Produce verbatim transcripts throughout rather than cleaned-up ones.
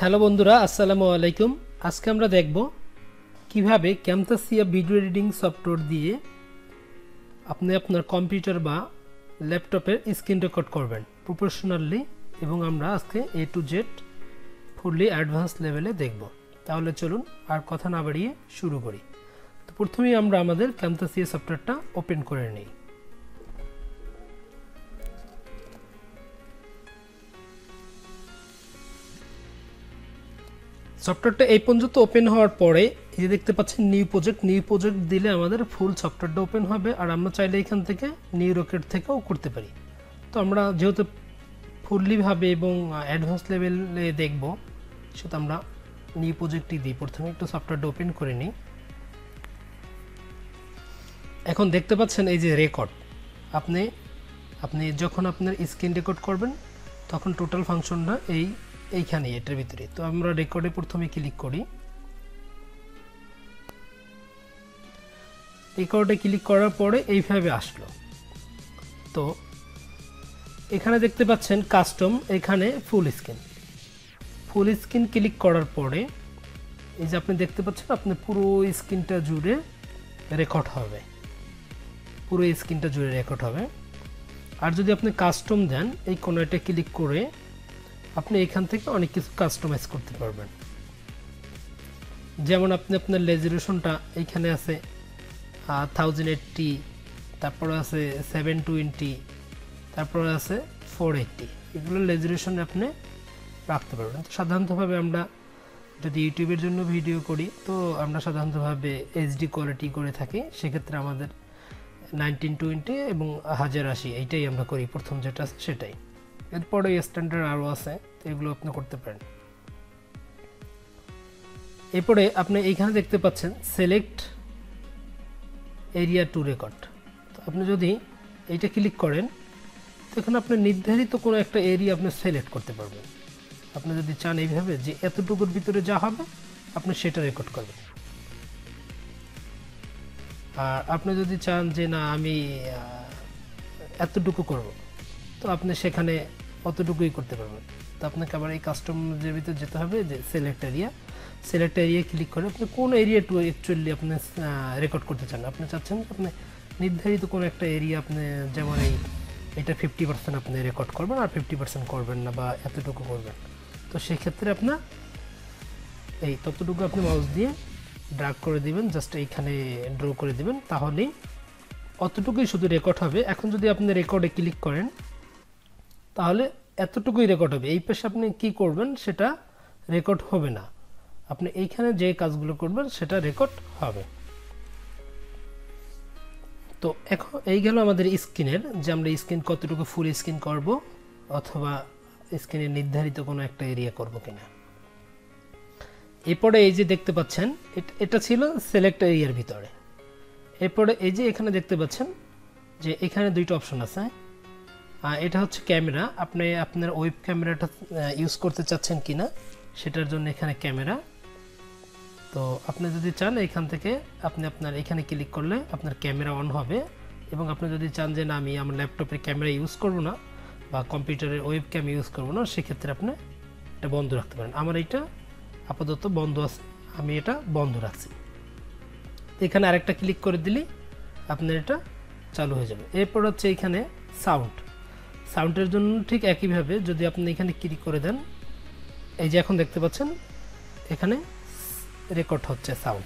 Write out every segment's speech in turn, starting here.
Hello বন্ধুরা, আসসালামু আলাইকুম। আজকে আমরা দেখব কিভাবে ক্যামতাসিয়া ভিডিও এডিটিং সফটওয়্যার দিয়ে আপনি আপনার কম্পিউটার বা ল্যাপটপের স্ক্রিন রেকর্ড করবেন প্রফেশনালি, এবং আমরা আজকে A to Z fully advance লেভেলে দেখব। তাহলে চলুন আর কথা না বাড়িয়ে শুরু করি। তো প্রথমেই আমরা আমাদের ক্যামতাসিয়া সফটওয়্যারটা ওপেন করে নিই। সফটওয়্যারটা এই পর্যন্ত ওপেন হওয়ার পরে এই যে দেখতে পাচ্ছেন নিউ প্রজেক্ট, নিউ প্রজেক্ট দিলে আমাদের ফুল সফটওয়্যারটা ওপেন হবে। আর আমরা চাইলে এখান থেকে নিউ রকেট থেকেও করতে পারি। তো আমরা যেহেতু ফুললিভাবে এবং অ্যাডভান্স লেভেলে দেখব, সেটা আমরা নিউ প্রজেক্টই দিই। প্রথমে একটু সফটওয়্যারটা ওপেন করে নিই। এখন দেখতে পাচ্ছেন এই যে রেকর্ড, আপনি আপনি যখন আপনার স্ক্রিন রেকর্ড করবেন তখন টোটাল ফাংশনটা এই এইখানে এটার ভিতরে। তো আমরা রেকর্ডে প্রথমে ক্লিক করি। রেকর্ডে ক্লিক করার পরে এইভাবে আসলো। তো এখানে দেখতে পাচ্ছেন কাস্টম, এখানে full screen full screen click করার পরে এই যে আপনি দেখতে পাচ্ছেন আপনি পুরো স্ক্রিনটা জুড়ে রেকর্ড হবে, পুরো স্ক্রিনটা জুড়ে রেকর্ড হবে। আর যদি আপনি কাস্টম দেন, এই কোণাটা ক্লিক করে আপনি এখান থেকে অনেক কিছু কাস্টমাইজ করতে পারবেন। যেমন আপনি আপনার রেজোলিউশনটা এইখানে আছে থাউজেন্ড এইটটি, তারপরে আছে সেভেন টোয়েন্টি, তারপরে আছে ফোর এইটটি, এগুলো রেজোলিউশন আপনি রাখতে পারবেন। তো সাধারণতভাবে আমরা যদি ইউটিউবের জন্য ভিডিও করি তো আমরা সাধারণতভাবে এইচডি কোয়ালিটি করে থাকি, সেক্ষেত্রে আমাদের নাইনটিন টোয়েন্টি এবং হাজার আশি এইটাই আমরা করি, প্রথম যেটা আছে সেটাই। এরপরে স্ট্যান্ডার্ড আরও আছে, এগুলো আপনি করতে পারেন। এরপরে আপনি এইখানে দেখতে পাচ্ছেন সিলেক্ট এরিয়া টু রেকর্ড। তো আপনি যদি এইটা ক্লিক করেন তো এখানে আপনি নির্ধারিত কোনো একটা এরিয়া আপনি সিলেক্ট করতে পারবেন। আপনি যদি চান এইভাবে যে এতটুকুর ভিতরে যা হবে আপনি সেটা রেকর্ড করবেন। আর আপনি যদি চান যে না আমি এতটুকু করব, তো আপনি সেখানে অতটুকুই করতে পারবেন। তো আপনাকে আবার এই কাস্টমের ভিতরে যেতে হবে, যে select area, select area click করে আপনি কোন এরিয়াটু অ্যাকচুয়ালি আপনি রেকর্ড করতে চান। আপনি চাচ্ছেন আপনি নির্ধারিত কোনো একটা এরিয়া, আপনি যেমন এই এটা ফিফটি পার্সেন্ট আপনি রেকর্ড করবেন আর ফিফটি পার্সেন্ট করবেন না, বা এতটুকু করবেন। তো সেক্ষেত্রে আপনার এই ততটুকু আপনি মাউস দিয়ে ড্র্যাগ করে দিবেন, জাস্ট এইখানে ড্র করে দিবেন, তাহলেই অতটুকুই শুধু রেকর্ড হবে। এখন যদি আপনি রেকর্ডে ক্লিক করেন তাহলে এতটুকুই রেকর্ড হবে। এই পাশে আপনি কি করবেন সেটা রেকর্ড হবে না, আপনি এইখানে যে কাজগুলো করবেন সেটা রেকর্ড হবে। তো এখন এই গেল আমাদের স্ক্রিনের, যে আমরা স্ক্রিন কতটুকু ফুল স্ক্রিন করব অথবা স্ক্রিনের নির্ধারিত কোনো একটা এরিয়া করব কিনা। এরপরে এই যে দেখতে পাচ্ছেন এটা ছিল সিলেক্ট এরিয়ার ভিতরে। এরপরে এই যে এখানে দেখতে পাচ্ছেন যে এখানে দুইটা অপশন আছে। এটা হচ্ছে ক্যামেরা, আপনি আপনার ওয়েব ক্যামেরাটা ইউজ করতে চাচ্ছেন কিনা সেটার জন্য এখানে ক্যামেরা। তো আপনি যদি চান এখান থেকে আপনি আপনার এখানে ক্লিক করলে আপনার ক্যামেরা অন হবে, এবং আপনি যদি চান যে না আমি আমার ল্যাপটপের ক্যামেরা ইউজ করব না বা কম্পিউটারের ওয়েব ক্যাম ইউজ করব না, সেক্ষেত্রে আপনি এটা বন্ধ রাখতে পারেন। আমার এইটা আপাতত বন্ধ আছে, আমি এটা বন্ধ রাখছি। এখানে আরেকটা ক্লিক করে দিলে আপনার এটা চালু হয়ে যাবে। এরপর হচ্ছে এখানে সাউন্ড, সাউন্ডের জন্য ঠিক একইভাবে যদি আপনি এখানে ক্লিক করে দেন, এই যে এখন দেখতে পাচ্ছেন এখানে রেকর্ড হচ্ছে সাউন্ড।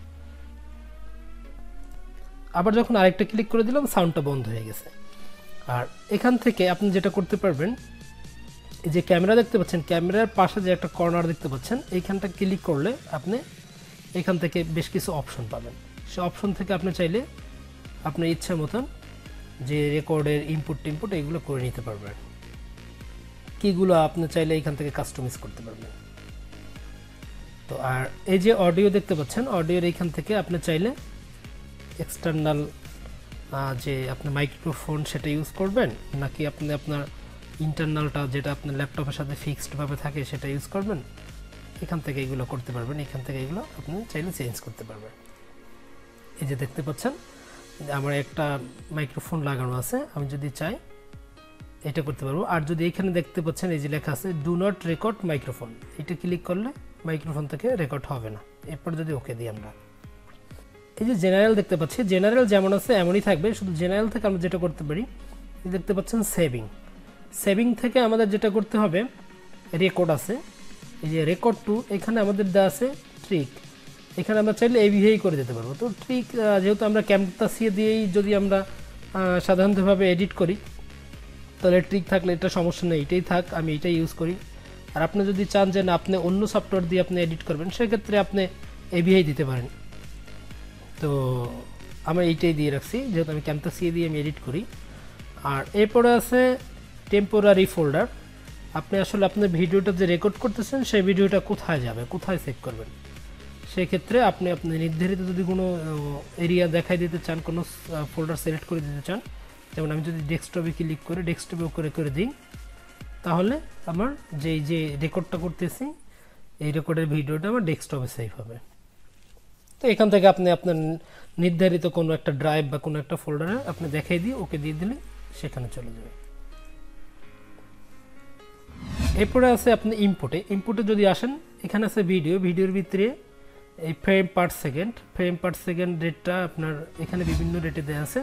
আবার যখন আরেকটা ক্লিক করে দিলাম সাউন্ডটা বন্ধ হয়ে গেছে। আর এখান থেকে আপনি যেটা করতে পারবেন, এই যে ক্যামেরা দেখতে পাচ্ছেন, ক্যামেরার পাশে যে একটা কর্নার দেখতে পাচ্ছেন, এইখানটা ক্লিক করলে আপনি এখান থেকে বেশ কিছু অপশন পাবেন। সে অপশন থেকে আপনি চাইলে আপনার ইচ্ছা মতন যে রেকর্ডের ইনপুট টিনপুট এগুলো করে নিতে পারবেন। কিগুলো আপনি চাইলে এখান থেকে কাস্টমাইজ করতে পারবেন। তো আর এই যে অডিও দেখতে পাচ্ছেন, অডিওর এইখান থেকে আপনি চাইলে এক্সটার্নাল যে আপনার মাইক্রোফোন সেটা ইউজ করবেন, নাকি আপনি আপনার ইন্টারনালটা যেটা আপনার ল্যাপটপের সাথে ফিক্সডভাবে থাকে সেটা ইউজ করবেন, এখান থেকে এগুলো করতে পারবেন। এখান থেকে এগুলো আপনি চাইলে চেঞ্জ করতে পারবেন। এই যে দেখতে পাচ্ছেন আমার একটা মাইক্রোফোন লাগানো আছে, আমি যদি চাই এটা করতে পারবো। আর যদি এখানে দেখতে পাচ্ছেন এই যে লেখা আছে ডু নট রেকর্ড মাইক্রোফোন, এটা ক্লিক করলে মাইক্রোফোন থেকে রেকর্ড হবে না। এরপর যদি ওকে দিই আমরা, এই যে জেনারেল দেখতে পাচ্ছি, জেনারেল যেমন আছে এমনই থাকবে, শুধু জেনারেল থেকে আমরা যেটা করতে পারি দেখতে পাচ্ছেন সেভিং। সেভিং থেকে আমাদের যেটা করতে হবে রেকর্ড আছে, এই যে রেকর্ড টু, এখানে আমাদের দেওয়া আছে ট্রিক, এখানে আমরা চাইলে এইভাবেই করে দিতে পারবো। তো ট্রিক যেহেতু আমরা ক্যামটাসি দিয়েই যদি আমরা সাধারণতভাবে এডিট করি তাহলে ট্রিক থাকলে এটা সমস্যা নেই, এটাই থাক, আমি এটাই ইউজ করি। আর আপনি যদি চান যে না আপনি অন্য সফটওয়্যার দিয়ে আপনি এডিট করবেন সেক্ষেত্রে আপনি এভিআই দিতে পারেন। তো আমি এইটাই দিয়ে রাখছি যেহেতু আমি ক্যামটাসি দিয়ে আমি এডিট করি। আর এরপরে আছে টেম্পোরারি ফোল্ডার, আপনি আসলে আপনার ভিডিওটা যে রেকর্ড করতেছেন সেই ভিডিওটা কোথায় যাবে, কোথায় সেভ করবেন, সেক্ষেত্রে আপনি আপনি নির্ধারিত যদি কোনো এরিয়া দেখাই দিতে চান, কোনো ফোল্ডার সিলেক্ট করে দিতে চান, যেমন আমি যদি ডেস্কটপে ক্লিক করে ডেস্কটপে করে করে দিই তাহলে আমার যেই যে রেকর্ডটা করতেছি এই রেকর্ডের ভিডিওটা আমার ডেস্কটপে সেভ হবে। তো এখান থেকে আপনি আপনার নির্ধারিত কোনো একটা ড্রাইভ বা কোনো একটা ফোল্ডারে আপনি দেখাই দিয়ে ওকে দিয়ে দিলে সেখানে চলে যাবে। এরপরে আছে আপনি ইনপুটে, ইনপুটে যদি আসেন এখানে আছে ভিডিও, ভিডিওর ভিতরে এই frame per second, frame per second রেটটা আপনার এখানে বিভিন্ন রেটে দেওয়া আছে।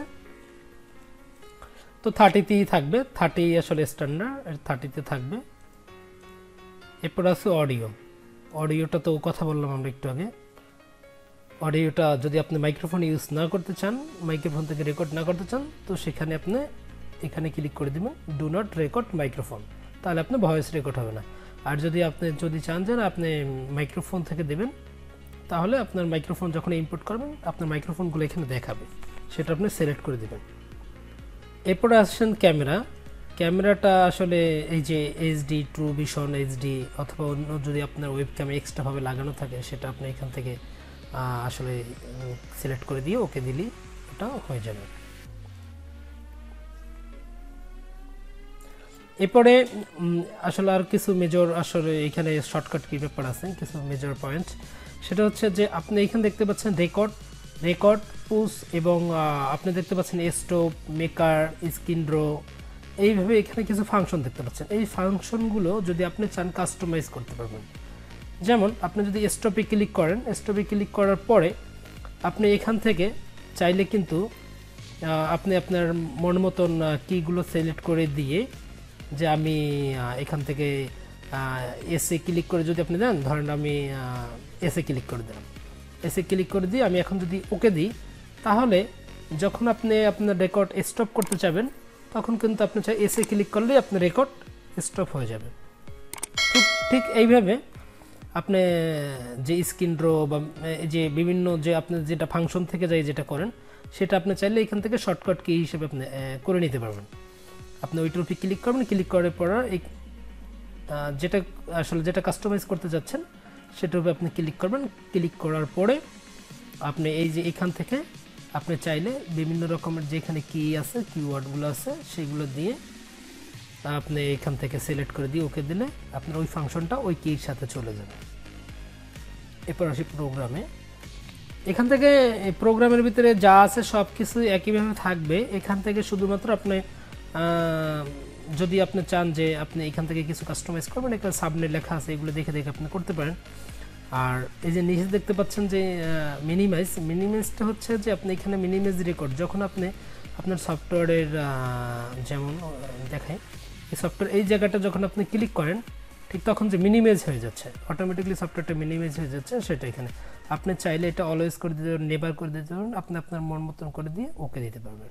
তো থার্টিতেই থাকবে, থার্টি আসলে স্ট্যান্ডার্ড, থার্টিতে থাকবে। এরপর আছে অডিও, অডিওটা তো কথা বললাম আমরা একটু আগে। অডিওটা যদি আপনি মাইক্রোফোন ইউজ না করতে চান, মাইক্রোফোন থেকে রেকর্ড না করতে চান, তো সেখানে আপনি এখানে ক্লিক করে দেবেন ডু নট রেকর্ড মাইক্রোফোন, তাহলে আপনি ভয়েস রেকর্ড হবে না। আর যদি আপনি যদি চান যে আপনি মাইক্রোফোন থেকে দেবেন তাহলে আপনার মাইক্রোফোন যখন ইনপুট করবেন আপনার মাইক্রোফোনগুলো এখানে দেখাবে, সেটা আপনি সিলেক্ট করে দেবেন। এরপরে আসছেন ক্যামেরা, ক্যামেরাটা আসলে এই যে এইচডি, ট্রু ভিশন এইচডি অথবা অন্য যদি আপনার ওয়েব ক্যামেরা এক্সট্রাভাবে লাগানো থাকে সেটা আপনি এখান থেকে আসলে সিলেক্ট করে দিয়ে ওকে দিলেই ওটা হয়ে যাবে। এরপরে আসলে আর কিছু মেজর আসলে এখানে শর্টকাট কি ব্যাপার আছে, কিছু মেজর পয়েন্ট, সেটা হচ্ছে যে আপনি এখানে দেখতে পাচ্ছেন রেকর্ড, রেকর্ড পুশ এবং আপনি দেখতে পাচ্ছেন স্টপ, মেকার, স্ক্রিন ড্র, এইভাবে এখানে কিছু ফাংশন দেখতে পাচ্ছেন। এই ফাংশনগুলো যদি আপনি চান কাস্টমাইজ করতে পারবেন। যেমন আপনি যদি স্টপে ক্লিক করেন, স্টপে ক্লিক করার পরে আপনি এখান থেকে চাইলে কিন্তু আপনি আপনার মন মতন কিগুলো সিলেক্ট করে দিয়ে যে আমি এখান থেকে এসে ক্লিক করে যদি আপনি দেন, ধরেন আমি এসে ক্লিক করে দিলাম, এসে ক্লিক করে দিয়ে আমি এখন যদি ওকে দিই তাহলে যখন আপনি আপনার রেকর্ড স্টপ করতে চাবেন তখন কিন্তু আপনি চাই এসে ক্লিক করলে আপনার রেকর্ড স্টপ হয়ে যাবে। ঠিক ঠিক এইভাবে আপনি যে স্ক্রিন ড্র বা যে বিভিন্ন যে আপনি যেটা ফাংশন থেকে যাই যেটা করেন সেটা আপনি চাইলে এখান থেকে শর্টকাট কি হিসেবে আপনি করে নিতে পারবেন। আপনি ওইটার উপরে ক্লিক করবেন, ক্লিক করার পর এই যেটা আসলে যেটা কাস্টমাইজ করতে যাচ্ছেন সেটার উপরে আপনি ক্লিক করবেন, ক্লিক করার পরে আপনি এই যে এখান থেকে আপনি চাইলে বিভিন্ন রকমের যেখানে কি আছে কিওয়ার্ডগুলো আছে সেগুলো দিয়ে আপনি এখান থেকে সিলেক্ট করে দিয়ে ওকে দিলে আপনার ওই ফাংশনটা ওই কির সাথে চলে যাবে। এরপর আসি প্রোগ্রামে, এখান থেকে প্রোগ্রামের ভিতরে যা আছে সব কিছু একইভাবে থাকবে। এখান থেকে শুধুমাত্র আপনি যদি আপনি চান যে আপনি এখান থেকে কিছু কাস্টমাইজ করবেন, একটা সাবনেট লেখা আছে এগুলো দেখে দেখে আপনি করতে পারেন। আর এই যে নিচে দেখতে পাচ্ছেন যে মিনিমাইজ, মিনিমাইজটা হচ্ছে যে আপনি এখানে মিনিমাইজ রেকর্ড যখন আপনি আপনার সফটওয়্যারের যেমন দেখায় এই সফটওয়্যার এই জায়গাটা যখন আপনি ক্লিক করেন ঠিক তখন যে মিনিমাইজ হয়ে যাচ্ছে, অটোমেটিকলি সফটওয়্যারটা মিনিমাইজ হয়ে যাচ্ছে, সেটা এখানে আপনি চাইলে এটা অলওয়েজ করে দিতে পারেন, নেভার করে দিতে পারেন, আপনি আপনার মন মতন করে দিয়ে ওকে দিতে পারবেন।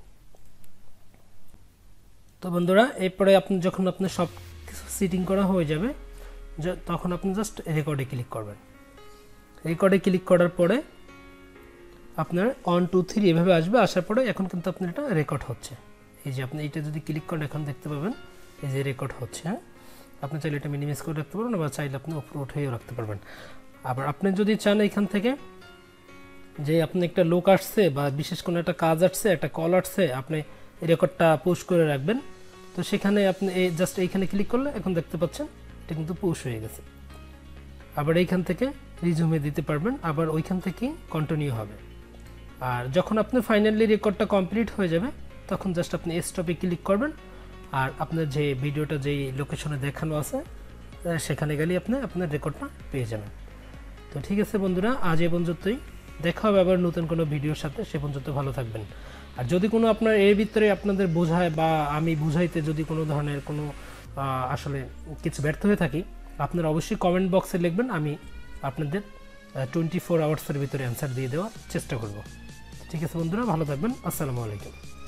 তো বন্ধুরা এরপরে আপনি যখন আপনার সব কিছু সেটিং করা হয়ে যাবে তখন আপনি জাস্ট রেকর্ডে ক্লিক করবেন। রেকর্ডে ক্লিক করার পরে আপনার ওয়ান টু থ্রি এভাবে আসবে, আসার পরে এখন কিন্তু আপনার এটা রেকর্ড হচ্ছে। এই যে আপনি এটা যদি ক্লিক করেন এখন দেখতে পাবেন এই যে রেকর্ড হচ্ছে। হ্যাঁ, আপনি চাইলে এটা মিনিমাইজ করে রাখতে পারবেন বা চাইলে আপনি উপরে উঠেও রাখতে পারবেন। আবার আপনি যদি চান এখান থেকে যে আপনি একটা লোক আসছে বা বিশেষ কোনো একটা কাজ আসছে, একটা কল আসছে, আপনি এই রেকর্ডটা পুশ করে রাখবেন। তো সেখানে আপনি এই জাস্ট এইখানে ক্লিক করলে এখন দেখতে পাচ্ছেন এটা কিন্তু পুশ হয়ে গেছে। আবার এইখান থেকে রিজুমে দিতে পারবেন, আবার ওইখান থেকে কন্টিনিউ হবে। আর যখন আপনি ফাইনালি রেকর্ডটা কমপ্লিট হয়ে যাবে তখন জাস্ট আপনি স্টপে ক্লিক করবেন আর আপনার যে ভিডিওটা যেই লোকেশনে দেখানো আছে সেখানে গেলেই আপনি আপনার রেকর্ডটা পেয়ে যাবেন। তো ঠিক আছে বন্ধুরা, আজ এই পর্যন্তই। দেখা হবে আবার নতুন কোনো ভিডিওর সাথে। সে পর্যন্ত ভালো থাকবেন। আর যদি কোনো আপনার এর ভিতরে আপনাদের বোঝায় বা আমি বুঝাইতে যদি কোনো ধরনের কোনো আসলে কিছু ব্যর্থ হয়ে থাকি, আপনারা অবশ্যই কমেন্ট বক্সে লিখবেন। আমি আপনাদের টোয়েন্টি ফোর আওয়ার্সের ভিতরে অ্যান্সার দিয়ে দেওয়ার চেষ্টা করব। ঠিক আছে বন্ধুরা, ভালো থাকবেন। আসসালামু আলাইকুম।